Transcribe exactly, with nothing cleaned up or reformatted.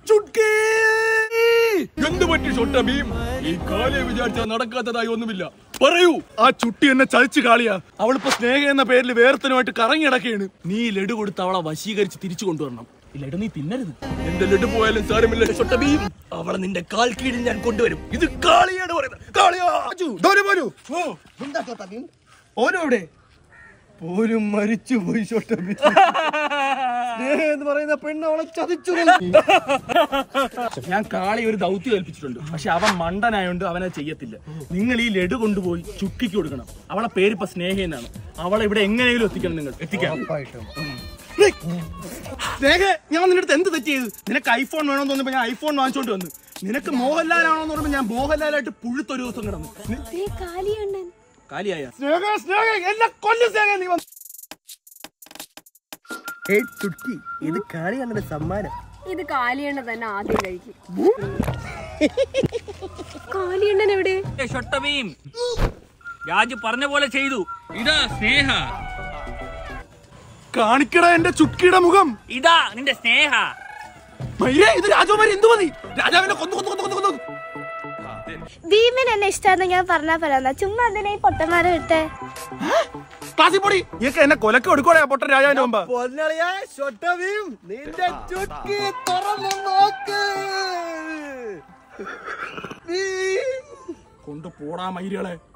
ചുട്കി എന്ത് പറ്റി ഷൊട്ട ഭീം? ഈ കാലിയെ വിചാരിച്ചാൽ നടക്കാത്തതായി ഒന്നുമില്ല. പറയൂ. ആ ചുട്ടി എന്നെ ചതിച്ചു കാളിയാ. അവളിപ്പോ സ്നേഹ എന്ന പേരിൽ വേർത്തനുമായിട്ട് കറങ്ങി കിടക്കുകയാണ്. നീ ലഡു കൊടുത്ത് അവളെ വശീകരിച്ച് തിരിച്ചു കൊണ്ടുവരണം. ഈ ലഡു നീ തിന്നരുത്. എന്റെ ലഡു പോയാലും സാരമില്ല ഷൊട്ട ഭീം. അവളെ നിന്റെ കാൽ കീഴിൽ ഞാൻ കൊണ്ടുവരും. ഇത് കാളിയാണ് പറയുന്നത്. കാളിയാ ഓനോടെ പോലും മരിച്ചു പോയി ഷൊട്ട ഭീം. സ്നേഹ എന്ന് പറയുന്ന പെണ്ണ് അവളെ ചതിച്ചു. ഞാൻ കാളി ഒരു ദൗത്യം ഏൽപ്പിച്ചിട്ടുണ്ട്. പക്ഷെ അവൻ മണ്ടനായോണ്ട് അവനെ ചെയ്യത്തില്ല. നിങ്ങൾ ഈ ലഡു കൊണ്ടുപോയി ചുക്കിക്ക് കൊടുക്കണം. അവളെ പേരിപ്പോ സ്നേഹ എന്നാണ്. അവളെ ഇവിടെ എങ്ങനെയെങ്കിലും എത്തിക്കണം. നിങ്ങൾ എത്തിക്കാം. സ്നേഹ, ഞാൻ നിന്റെ അടുത്ത് എന്ത് തെറ്റ് ചെയ്തു? നിനക്ക് ഐഫോൺ വേണമെന്ന് തോന്നുമ്പോ ഞാൻ ഐഫോൺ വാങ്ങിച്ചോണ്ട് വന്നു. നിനക്ക് മോഹൻലാൽ ആണോന്ന് പറയുമ്പോ ഞാൻ മോഹൻലാലായിട്ട് പുഴുത്തൊരു ദിവസം കിടന്നു. കാലിയായ സ്നേഹ സ്നേഹ എന്നെ കൊല്ലു സ്നേഹ. നീ വന്നു ചുട്ടി. ഇത് കാളിയാണ് സമ്മാനം. ഇത് കാലിയണ്ണ തന്നെ ആദ്യം കഴിക്കും. കാലിയണ്ണൻ എവിടെ? രാജു പറഞ്ഞ പോലെ ചെയ്തു. ഇതാ സ്നേഹ. കാണിക്കട എന്റെ ചുക്കിയുടെ മുഖം. ഇതാ നിന്റെ സ്നേഹ. ഇത് രാജകുമാരി എന്തു മതി? രാജാവിനെ കൊന്നു കൊന്നു കൊന്നു കൊന്നു. ഭീമൻ എന്നെ ഇഷ്ടമാണെന്ന് ഞാൻ പറഞ്ഞാ പറയാ. ചുമ്മാ എന്തിനാ ഈ പൊട്ടന്മാരെ വിട്ടേ? ക്ലാസ്സിൽ പൊടി. ഇയൊക്കെ എന്നെ കൊലക്ക് കൊടുക്കോടെ പൊട്ടൻ രാജാവിന്റെ മുമ്പ്. നിന്റെ ചുക്കി തുറന്നു നോക്ക്. കൊണ്ട് പോടാ മയിലുകളെ.